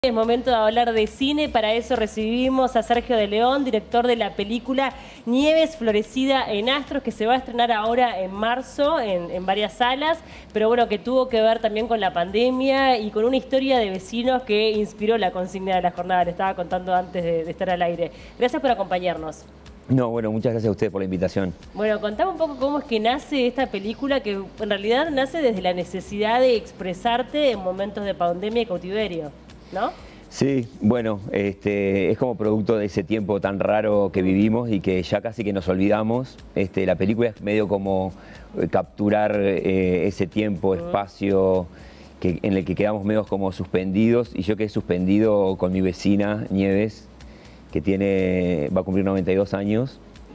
Es momento de hablar de cine, para eso recibimos a Sergio de León, director de la película Nieves Florecida en Astros, que se va a estrenar ahora en marzo en varias salas, pero bueno, que tuvo que ver también con la pandemia y con una historia de vecinos que inspiró la consigna de la jornada, le estaba contando antes de estar al aire. Gracias por acompañarnos. No, bueno, muchas gracias a ustedes por la invitación. Bueno, contame un poco cómo es que nace esta película, que en realidad nace desde la necesidad de expresarte en momentos de pandemia y cautiverio, ¿no? Sí, bueno, es como producto de ese tiempo tan raro que vivimos y que ya casi que nos olvidamos. La película es medio como capturar ese tiempo, espacio en el que quedamos medio como suspendidos, y yo quedé suspendido con mi vecina Nieves, que va a cumplir 92 años,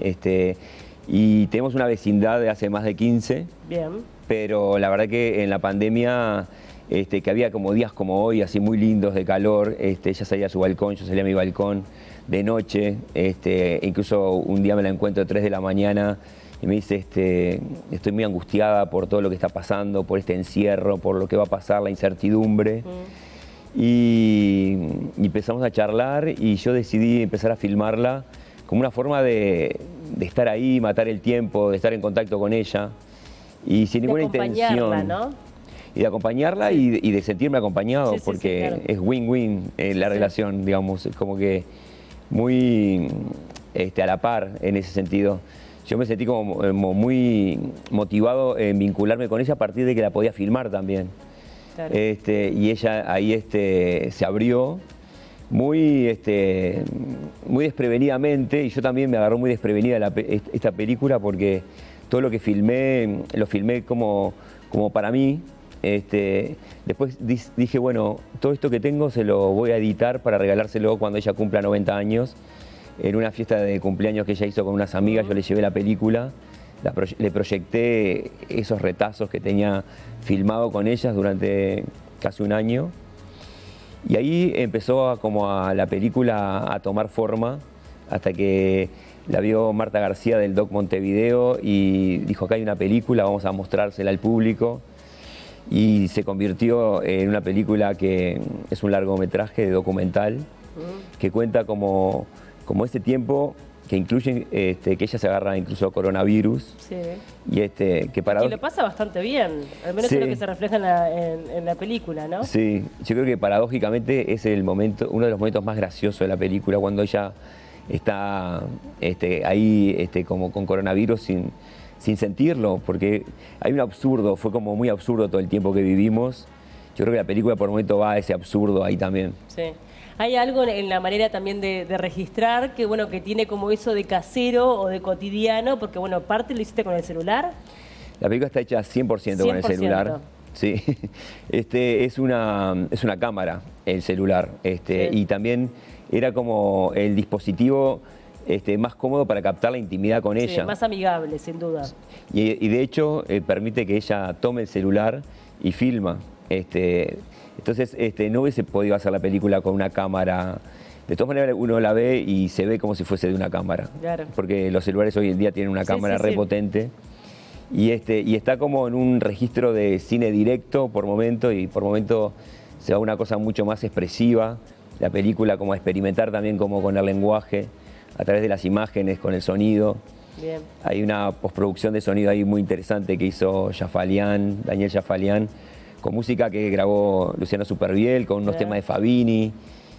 y tenemos una vecindad de hace más de 15. Bien. Pero la verdad que en la pandemia, que había como días como hoy, así muy lindos de calor, ella salía a su balcón, yo salía a mi balcón de noche, incluso un día me la encuentro a 3 de la mañana y me dice, estoy muy angustiada por todo lo que está pasando, por este encierro, por lo que va a pasar, la incertidumbre. Y empezamos a charlar y yo decidí empezar a filmarla como una forma de estar ahí, matar el tiempo, de estar en contacto con ella y sin ninguna intención. ¿No? Y de acompañarla, sí. y de sentirme acompañado, sí, porque sí, claro. es win-win la relación, digamos, es como que muy a la par en ese sentido. Yo me sentí como muy motivado en vincularme con ella a partir de que la podía filmar también. Claro. Y ella ahí se abrió muy desprevenidamente, y yo también me agarró muy desprevenida esta película, porque todo lo que filmé, lo filmé como para mí. Después dije, bueno, todo esto que tengo se lo voy a editar para regalárselo cuando ella cumpla 90 años. En una fiesta de cumpleaños que ella hizo con unas amigas, yo le llevé la película, le proyecté esos retazos que tenía filmado con ellas durante casi un año. Y ahí empezó la película a tomar forma, hasta que la vio Marta García del Doc Montevideo y dijo, acá hay una película, vamos a mostrársela al público. Y se convirtió en una película que es un largometraje de documental, que cuenta como ese tiempo, que incluye que ella se agarra incluso coronavirus. Sí. Y que lo pasa bastante bien, al menos sí. Es lo que se refleja en la película, ¿no? Sí, yo creo que paradójicamente es uno de los momentos más graciosos de la película, cuando ella está ahí como con coronavirus sin sentirlo, porque hay un absurdo, fue como muy absurdo todo el tiempo que vivimos. Yo creo que la película por momento va a ese absurdo ahí también. Sí. Hay algo en la manera también de registrar que, bueno, que tiene como eso de casero o de cotidiano, porque, bueno, parte lo hiciste con el celular. La película está hecha 100% con el celular. Sí. Es una cámara, el celular. Sí. Y también era como el dispositivo más cómodo para captar la intimidad con ella. Más amigable, sin duda. Y de hecho permite que ella tome el celular y filma. Entonces no hubiese podido hacer la película con una cámara. De todas maneras uno la ve y se ve como si fuese de una cámara. Claro. Porque los celulares hoy en día tienen una cámara repotente. Y está como en un registro de cine directo por momento, y por momento se va a una cosa mucho más expresiva. La película como a experimentar también como con el lenguaje, a través de las imágenes, con el sonido. Bien. Hay una postproducción de sonido ahí muy interesante que hizo Daniel Jafalián, con música que grabó Luciano Superviel, con unos temas de Fabini.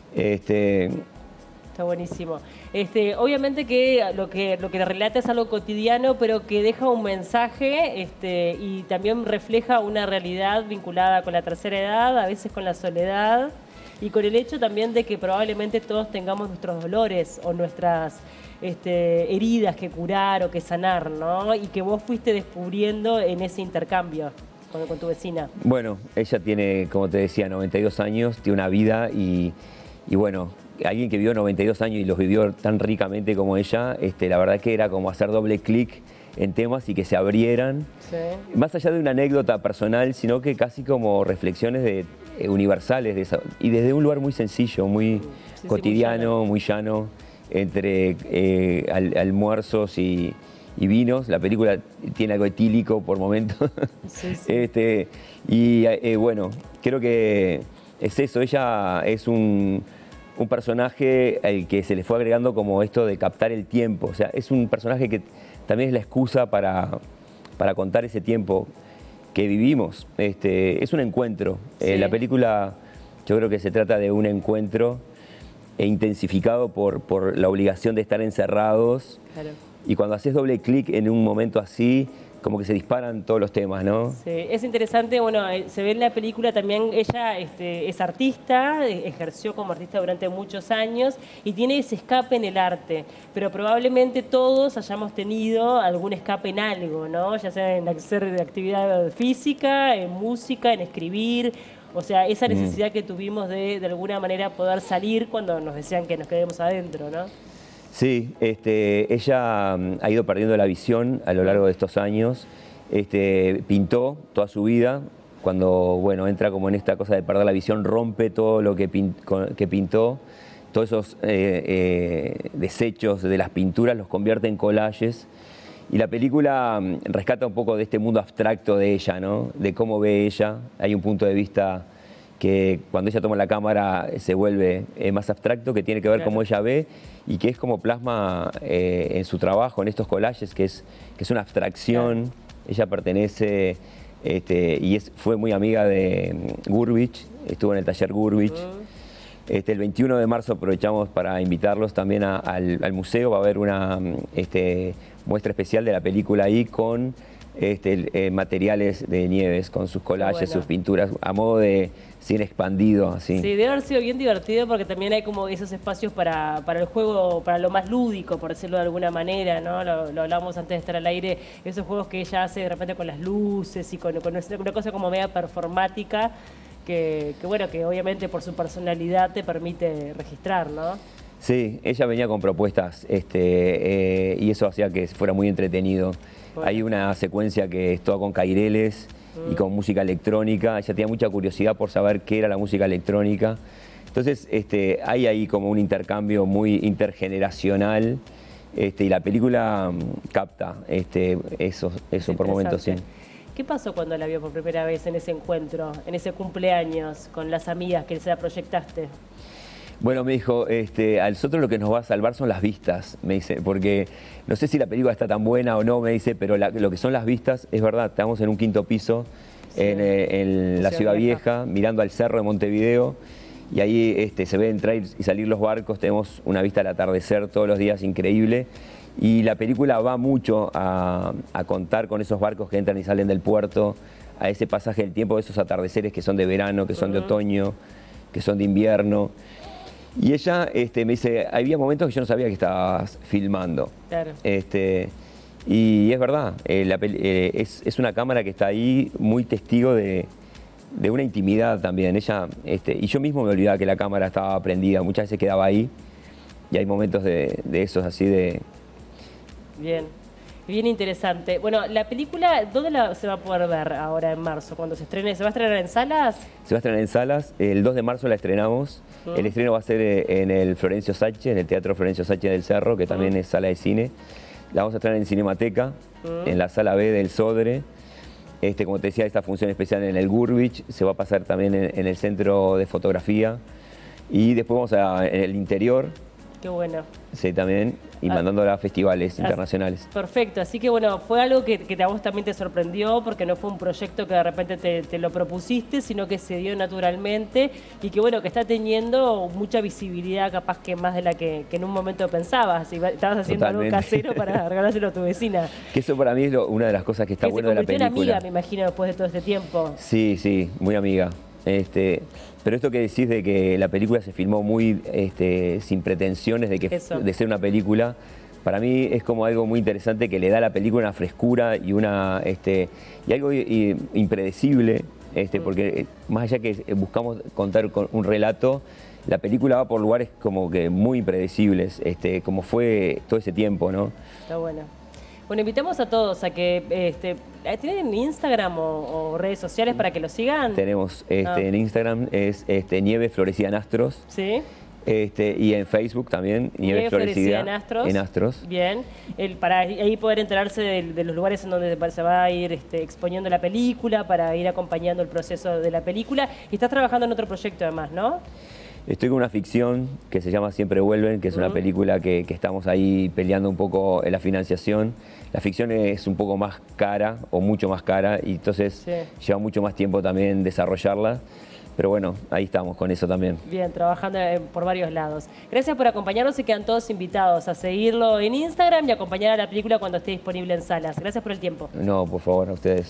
Está buenísimo. Obviamente que lo que relata es algo cotidiano, pero que deja un mensaje y también refleja una realidad vinculada con la tercera edad, a veces con la soledad, y con el hecho también de que probablemente todos tengamos nuestros dolores o nuestras heridas que curar o que sanar, ¿no? Y que vos fuiste descubriendo en ese intercambio con tu vecina. Bueno, ella tiene, como te decía, 92 años, tiene una vida y bueno, alguien que vivió 92 años y los vivió tan ricamente como ella, la verdad que era como hacer doble clic en temas y que se abrieran. Sí. Más allá de una anécdota personal, sino que casi como reflexiones universales, y desde un lugar muy sencillo, muy cotidiano, muy llano, entre almuerzos y vinos. La película tiene algo etílico por momentos. Sí, sí. Bueno, creo que es eso, ella es un personaje al que se le fue agregando como esto de captar el tiempo. O sea, es un personaje que también es la excusa para contar ese tiempo que vivimos. Es un encuentro. Sí. La película, yo creo que se trata de un encuentro intensificado por la obligación de estar encerrados. Claro. Y cuando haces doble clic en un momento así, como que se disparan todos los temas, ¿no? Sí, es interesante, bueno, se ve en la película también, ella es artista, ejerció como artista durante muchos años y tiene ese escape en el arte, pero probablemente todos hayamos tenido algún escape en algo, ¿no? Ya sea en hacer actividad física, en música, en escribir, o sea, esa necesidad que tuvimos de alguna manera poder salir cuando nos decían que nos quedemos adentro, ¿no? Sí, ella ha ido perdiendo la visión a lo largo de estos años. Pintó toda su vida. Cuando bueno, entra como en esta cosa de perder la visión, rompe todo lo que pintó. Todos esos desechos de las pinturas los convierte en collages. Y la película rescata un poco de este mundo abstracto de ella, ¿no? De cómo ve ella. Hay un punto de vista que cuando ella toma la cámara se vuelve más abstracto, que tiene que ver cómo ella ve y que es como plasma en su trabajo, en estos collages, que es una abstracción. Ella pertenece fue muy amiga de Gurvich, estuvo en el taller Gurvich. El 21 de marzo aprovechamos para invitarlos también al museo. Va a haber una muestra especial de la película ahí con materiales de Nieves, con sus collages, sus pinturas, a modo de cine expandido. Así. Sí, debe haber sido bien divertido porque también hay como esos espacios para el juego, para lo más lúdico, por decirlo de alguna manera, ¿no? Lo hablábamos antes de estar al aire, esos juegos que ella hace de repente con las luces y con una cosa como media performática, que bueno, que obviamente por su personalidad te permite registrar, ¿no? Sí, ella venía con propuestas y eso hacía que fuera muy entretenido. Bueno. Hay una secuencia que es toda con caireles y con música electrónica. Ella tenía mucha curiosidad por saber qué era la música electrónica. Entonces hay ahí como un intercambio muy intergeneracional y la película capta eso por momentos, sí. ¿Qué pasó cuando la vio por primera vez en ese encuentro, en ese cumpleaños con las amigas que se la proyectaste? Bueno, me dijo, a nosotros lo que nos va a salvar son las vistas, me dice, porque no sé si la película está tan buena o no, me dice, pero lo que son las vistas, es verdad, estamos en un quinto piso, sí, en la Ciudad Vieja, mirando al cerro de Montevideo, y ahí se ven entrar y salir los barcos, tenemos una vista al atardecer todos los días increíble, y la película va mucho a contar con esos barcos que entran y salen del puerto, a ese pasaje del tiempo, esos atardeceres que son de verano, que son de otoño, que son de invierno. Y ella me dice, había momentos que yo no sabía que estabas filmando. Claro. Y es verdad, es una cámara que está ahí muy testigo de una intimidad también. Ella, y yo mismo me olvidaba que la cámara estaba prendida, muchas veces quedaba ahí y hay momentos de esos así de... Bien interesante. Bueno, la película, ¿dónde se va a poder ver ahora en marzo, cuando se estrene? ¿Se va a estrenar en salas? Se va a estrenar en salas. El 2 de marzo la estrenamos. El estreno va a ser en el Florencio Sache, en el Teatro Florencio Sache del Cerro, que también es sala de cine. La vamos a estrenar en Cinemateca, en la sala B del Sodre. Como te decía, esta función especial en el Gurvich. Se va a pasar también en el Centro de Fotografía. Y después vamos en el interior. Qué bueno. Sí, también, y mandándola a festivales internacionales. Perfecto, así que bueno, fue algo que a vos también te sorprendió, porque no fue un proyecto que de repente te lo propusiste, sino que se dio naturalmente, y que bueno, que está teniendo mucha visibilidad, capaz que más de la que en un momento pensabas, y estabas haciendo algo casero para regalárselo a tu vecina. Que eso para mí es una de las cosas que está bueno de la película. Se convirtió en amiga, me imagino, después de todo este tiempo. Sí, muy amiga. Pero esto que decís de que la película se filmó muy sin pretensiones de ser una película, para mí es como algo muy interesante que le da a la película una frescura y algo impredecible, porque más allá que buscamos contar con un relato, la película va por lugares como que muy impredecibles, como fue todo ese tiempo, ¿no? Está bueno. Bueno, invitamos a todos a que ¿tienen Instagram o redes sociales para que lo sigan? Tenemos en Instagram es Nieve Florecida Nastros. Sí. Y en Facebook también, Nieve Florecida, en Astros. en Astros. Bien, para ahí poder enterarse de los lugares en donde se va a ir exponiendo la película, para ir acompañando el proceso de la película. Y estás trabajando en otro proyecto además, ¿no? Estoy con una ficción que se llama Siempre Vuelven, que es una película que estamos ahí peleando un poco en la financiación. La ficción es un poco más cara, o mucho más cara, y entonces lleva mucho más tiempo también desarrollarla. Pero bueno, ahí estamos con eso también. Bien, trabajando por varios lados. Gracias por acompañarnos y quedan todos invitados a seguirlo en Instagram y acompañar a la película cuando esté disponible en salas. Gracias por el tiempo. No, por favor, a ustedes.